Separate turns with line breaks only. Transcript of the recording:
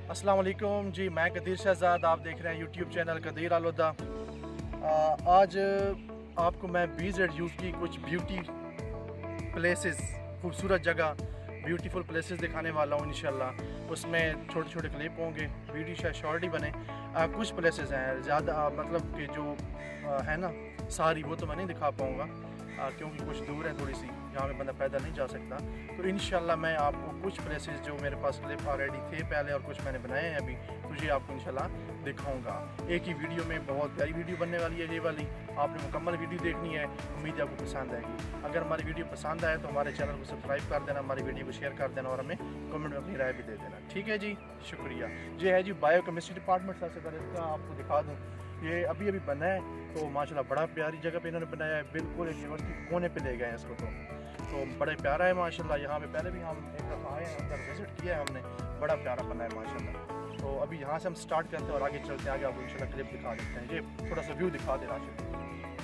अस्सलाम वालेकुम जी, मैं कदीर शहजाद, आप देख रहे हैं यूट्यूब चैनल कदीर अल हुदा। आज आपको मैं BZU की कुछ ब्यूटी प्लेसेस, खूबसूरत जगह, ब्यूटीफुल प्लेसेस दिखाने वाला हूँ इंशाल्लाह। उसमें छोटे छोटे क्लिप होंगे, वीडियो शायद शॉर्ट ही बने। कुछ प्लेसेस हैं ज़्यादा मतलब कि जो है ना सारी, वो तो मैं नहीं दिखा पाऊँगा क्योंकि कुछ दूर है थोड़ी सी, यहाँ पे बंदा पैदल नहीं जा सकता। तो इंशाल्लाह मैं आपको कुछ प्लेसेस जो मेरे पास क्लिप ऑलरेडी थे पहले और कुछ मैंने बनाए हैं अभी, तो ये आपको इंशाल्लाह दिखाऊंगा। एक ही वीडियो में बहुत प्यारी वीडियो बनने वाली है ये वाली। आपने मुकम्मल वीडियो देखनी है, उम्मीद है आपको पसंद आएगी। अगर हमारी वीडियो पसंद आए तो हमारे चैनल को सब्सक्राइब कर देना, हमारी वीडियो को शेयर कर देना और हमें कमेंट में अपनी राय भी दे देना। ठीक है जी, शुक्रिया। ये है जी बायोकेमिस्ट्री डिपार्टमेंट। सबसे पहले इसका आपको दिखा दूँ, ये अभी अभी बना है तो माशाल्लाह बड़ा प्यारी जगह पे इन्होंने बनाया है, बिल्कुल यूनिवर्सिटी कोने पे ले गए हैं इसको। तो बड़ा प्यारा है माशाल्लाह। यहाँ पे पहले भी हम एक दफ़ा आए हैं, अंदर विज़िट किया है हमने, बड़ा प्यारा बना है माशाल्लाह। तो अभी यहाँ से हम स्टार्ट करते हैं और आगे चलते हैं, आगे आपको इंशाल्लाह क्लिप दिखा देते हैं। ये थोड़ा सा व्यू दिखा दे राशिद।